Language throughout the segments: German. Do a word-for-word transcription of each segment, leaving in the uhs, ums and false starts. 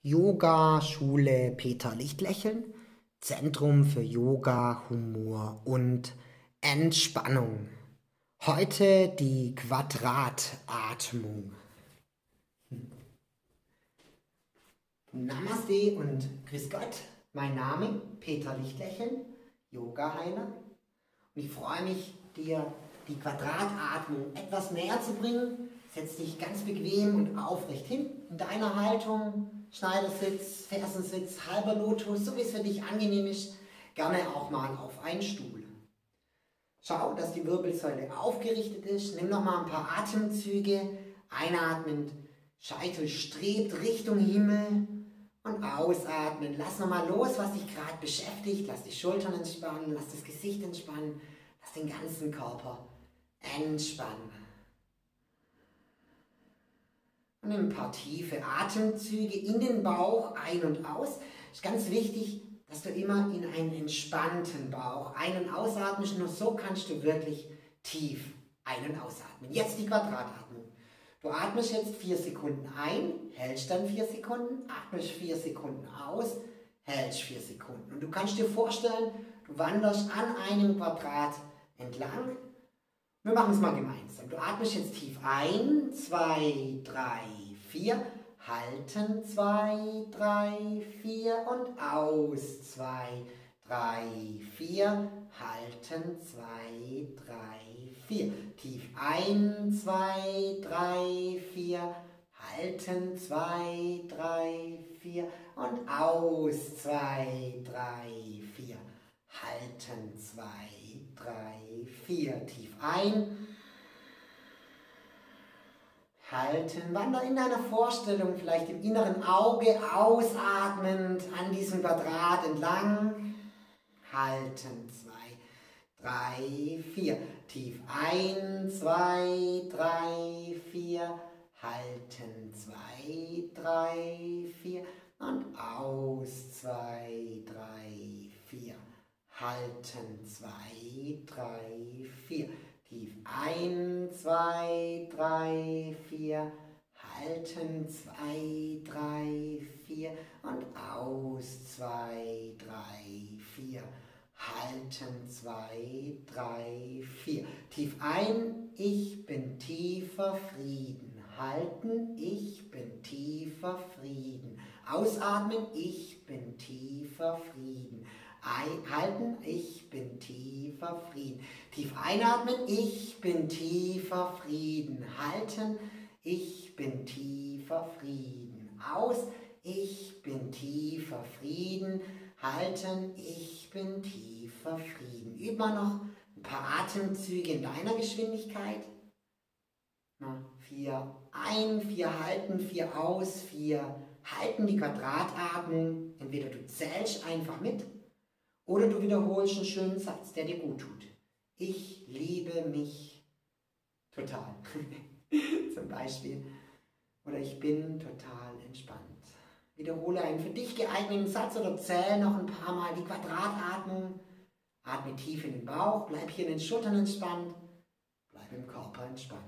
Yoga-Schule Peter Lichtlächeln, Zentrum für Yoga, Humor und Entspannung. Heute die Quadratatmung. Namaste und Grüß Gott. Mein Name Peter Lichtlächeln, Yoga-Heiler. Und ich freue mich, dir die Quadratatmung etwas näher zu bringen. Setz dich ganz bequem und aufrecht hin in deiner Haltung. Schneidersitz, Fersensitz, halber Lotus, so wie es für dich angenehm ist. Gerne auch mal auf einen Stuhl. Schau, dass die Wirbelsäule aufgerichtet ist. Nimm noch mal ein paar Atemzüge. Einatmend, Scheitel strebt Richtung Himmel. Und ausatmen. Lass noch mal los, was dich gerade beschäftigt. Lass die Schultern entspannen, lass das Gesicht entspannen. Lass den ganzen Körper entspannen. Und nimm ein paar tiefe Atemzüge in den Bauch ein und aus. Es ist ganz wichtig, dass du immer in einen entspannten Bauch ein- und ausatmest. Nur so kannst du wirklich tief ein- und ausatmen. Jetzt die Quadratatmung. Du atmest jetzt vier Sekunden ein, hältst dann vier Sekunden, atmest vier Sekunden aus, hältst vier Sekunden. Und du kannst dir vorstellen, du wanderst an einem Quadrat entlang. Wir machen es mal gemeinsam. Du atmest jetzt tief ein, zwei, drei, vier, halten, zwei, drei, vier und aus, zwei, drei, vier, halten, zwei, drei, vier. Tief ein, zwei, drei, vier, halten, zwei, drei, vier und aus, zwei, drei, vier, halten, zwei, drei, vier. Tief ein, halten, wander in deiner Vorstellung, vielleicht im inneren Auge, ausatmend an diesem Quadrat entlang, halten, zwei, drei, vier, tief ein, zwei, drei, vier, halten, zwei, drei, vier und aus, zwei, drei, vier, halten, zwei, drei, vier, tief ein, zwei, drei, vier, halten, zwei, drei, vier und aus, zwei, drei, vier, halten, zwei, drei, vier. Tief ein, ich bin tiefer Frieden. Halten, ich bin tiefer Frieden. Ausatmen, ich bin tiefer Frieden. Ein, halten, ich bin tiefer Frieden. Tief einatmen, ich bin tiefer Frieden. Halten, ich bin tiefer Frieden. Aus, ich bin tiefer Frieden. Halten, ich bin tiefer Frieden. Üb mal noch ein paar Atemzüge in deiner Geschwindigkeit. Na, vier ein, vier halten, vier aus, vier halten die Quadratatmung. Entweder du zählst einfach mit oder du wiederholst einen schönen Satz, der dir gut tut. Ich liebe mich total. Zum Beispiel. Oder ich bin total entspannt. Wiederhole einen für dich geeigneten Satz oder zähl noch ein paar Mal die Quadratatmung. Atme tief in den Bauch, bleib hier in den Schultern entspannt, bleib im Körper entspannt.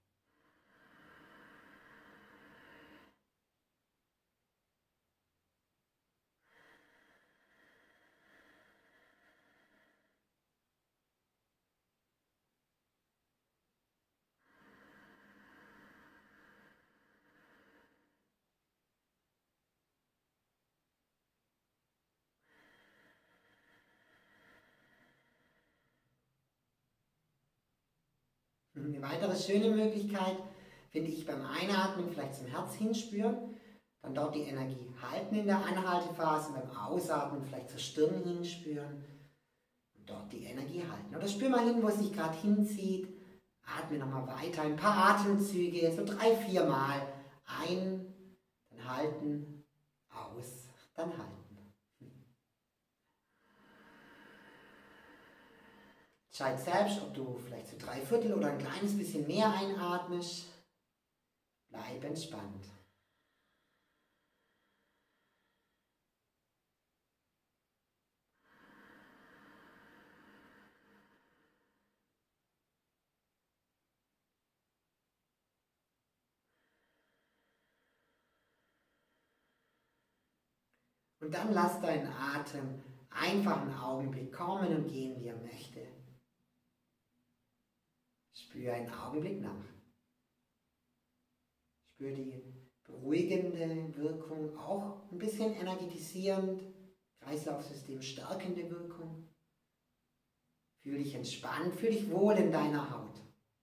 Eine weitere schöne Möglichkeit finde ich beim Einatmen vielleicht zum Herz hinspüren, dann dort die Energie halten in der Anhaltephase, beim Ausatmen vielleicht zur Stirn hinspüren und dort die Energie halten. Oder spür mal hin, wo es sich gerade hinzieht. Atme nochmal weiter, ein paar Atemzüge, so drei, vier Mal. Ein, dann halten, aus, dann halten. Entscheid selbst, ob du vielleicht so drei Viertel oder ein kleines bisschen mehr einatmest. Bleib entspannt. Und dann lass deinen Atem einfach einen Augenblick kommen und gehen, wie er möchte. Spür einen Augenblick nach. Spür die beruhigende Wirkung, auch ein bisschen energetisierend, Kreislaufsystem stärkende Wirkung. Fühl dich entspannt, fühl dich wohl in deiner Haut.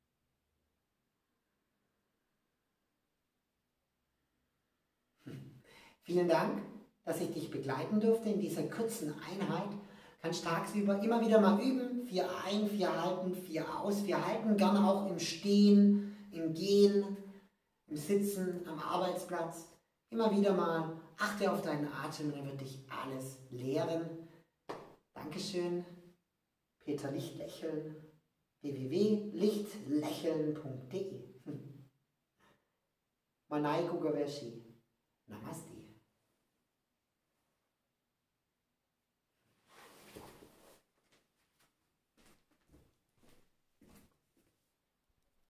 Vielen Dank, dass ich dich begleiten durfte in dieser kurzen Einheit. Kannst tagsüber immer wieder mal üben. Vier ein, vier halten, vier aus. Wir halten gerne auch im Stehen, im Gehen, im Sitzen, am Arbeitsplatz. Immer wieder mal achte auf deinen Atem und er wird dich alles lehren. Dankeschön. Peter Lichtlächeln. w w w punkt lichtlächeln punkt de Manai Kugaveshi. Namaste.